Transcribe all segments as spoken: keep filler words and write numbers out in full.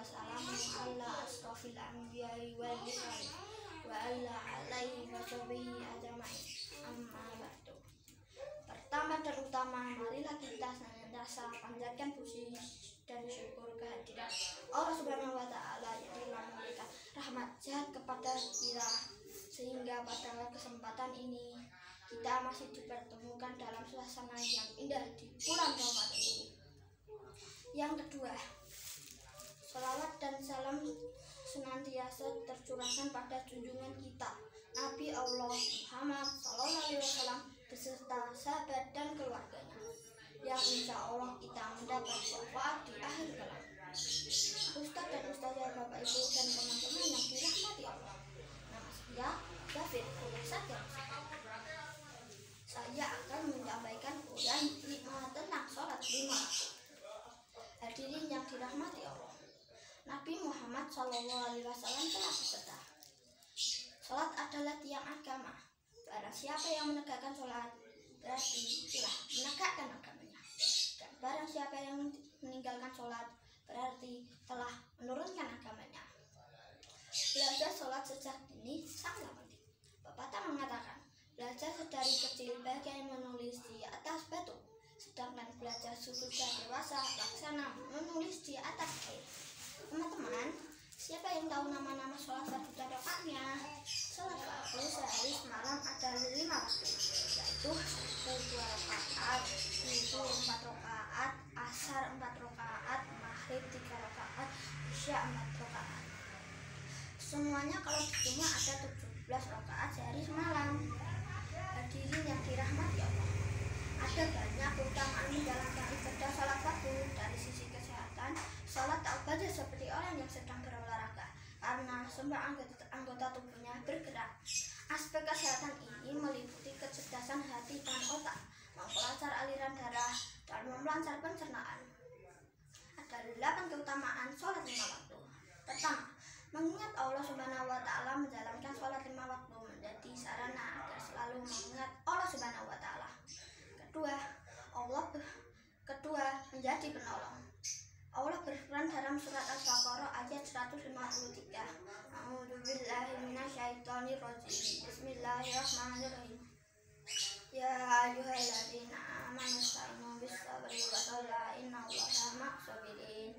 wassalamu ala asrofil anbiya'i wal mursalin wa ala alaihi wa sahbihi ajma'in. Amma ba'du. Pertama dan utama, marilah kita senantiasa panjatkan puji dan syukur kehadiran Allah Subhanahu wa Ta'ala yang telah memberikan rahmat jahat kepada kita, sehingga pada kesempatan ini kita masih dipertemukan dalam suasana yang indah di bulan Ramadan ini. Yang kedua, salawat dan salam senantiasa tercurahkan pada junjungan kita Nabi Allah Muhammad Sallallahu Alaihi Wasallam beserta sahabat dan keluarganya, yang insya Allah kita mendapat syafaat di akhir kelak. Ustaz dan ustazah, bapak ibu dan teman-teman yang dirahmati Allah, nama saya David Kulasat. Saya akan menyampaikan uraian lima tentang sholat lima waktu. Hadirin yang dirahmati Allah, Nabi Muhammad Sallallahu Alaihi Wasallam telah bersabda, sholat adalah tiang agama. Barang siapa yang menegakkan sholat, berarti telah menegakkan agamanya. Dan barang siapa yang meninggalkan sholat, berarti telah menurunkan agamanya. Belajar sholat sejak dini sangatlah penting. Pepatah mengatakan, belajar sedari kecil bagai menulis di atas batu, sedangkan belajar sesudah dewasa laksana menulis di atas air. Teman-teman, siapa yang tahu nama-nama sholat fardu dan rakaatnya? Sholat fardu sehari semalam ada lima waktu, yaitu subuh dua rakaat, zuhur empat rakaat, asar empat rakaat, maghrib tiga rakaat, isya empat rakaat. Semuanya kalau dijumlah ada tujuh belas rakaat sehari semalam. Hadirin yang dirahmati Allah, ada banyak keutamaan menjalankan ibadah sholat fardu. Dari sisi kesehatan, sholat tak ubah seperti orang yang sedang berolahraga, karena semua anggota, anggota tubuhnya bergerak. Aspek kesehatan ini meliputi kecerdasan hati dan otak, memperlancar aliran darah, dan melancar pencernaan. Ada delapan keutamaan sholat lima waktu. Pertama, mengingat Allah Subhanahu wa Ta'ala menjalankan sholat lima waktu menjadi sarana agar selalu mengingat Allah Subhanahu wa Ta'ala. Kedua, Allah kedua menjadi penolong. Allah berfirman dalam surat Al-Baqarah ayat seratus lima puluh tiga, A'udzubillahi minasyaitonirrajim. Bismillahirrahmanirrahim. Ya ayyuhalladzina amanu ista'inu bis-sabri was-salah innallaha ma'as-sabirin.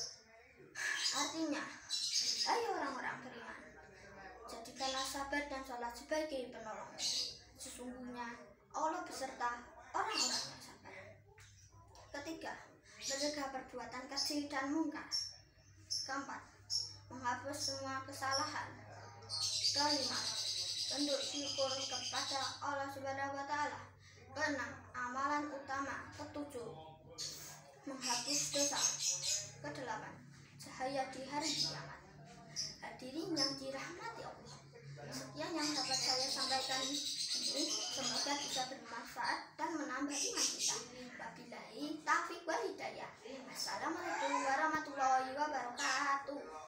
Artinya, ayo orang-orang beriman, jadikanlah sabar dan sholat sebagai penolongmu. Sesungguhnya Allah beserta orang-orang yang sabar. Ketiga, mencegah perbuatan keji dan mungkar. Keempat, menghapus semua kesalahan. Kelima, bentuk syukur kepada Allah Subhanahu wa Ta'ala. Keenam, amalan utama. Ketujuh, menghapus dosa. Kedelapan, cahaya di hari kiamat. Hadirin yang dirahmati Allah, sekian yang dapat saya sampaikan ini, semoga bisa bermanfaat dan menambah iman kita. Wabillahi taufiq wal hidayah. Assalamualaikum warahmatullahi wabarakatuh.